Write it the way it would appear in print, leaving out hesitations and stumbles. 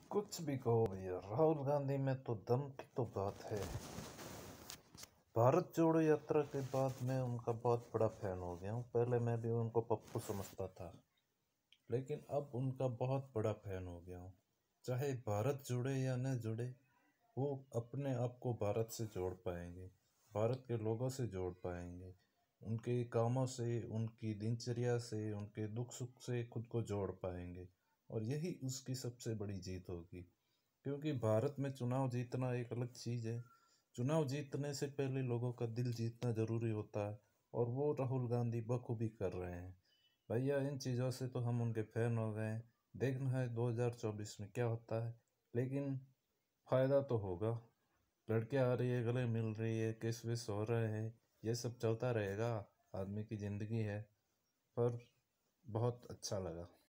कुछ भी कहो भैया, राहुल गांधी में तो दम की तो बात है। भारत जोड़ो यात्रा के बाद मैं उनका बहुत बड़ा फैन हो गया हूँ। पहले मैं भी उनको पप्पू समझता था, लेकिन अब उनका बहुत बड़ा फैन हो गया हूँ। चाहे भारत जुड़े या न जुड़े, वो अपने आप को भारत से जोड़ पाएंगे, भारत के लोगों से जोड़ पाएंगे, उनके कामों से, उनकी दिनचर्या से, उनके दुख सुख से खुद को जोड़ पाएंगे। और यही उसकी सबसे बड़ी जीत होगी, क्योंकि भारत में चुनाव जीतना एक अलग चीज़ है। चुनाव जीतने से पहले लोगों का दिल जीतना ज़रूरी होता है, और वो राहुल गांधी बखूबी कर रहे हैं। भैया इन चीज़ों से तो हम उनके फैन हो गए हैं। देखना है 2024 में क्या होता है, लेकिन फ़ायदा तो होगा। लड़कियां आ रही है, गले मिल रही है, किस विस हो रहे हैं, ये सब चलता रहेगा। आदमी की ज़िंदगी है। पर बहुत अच्छा लगा।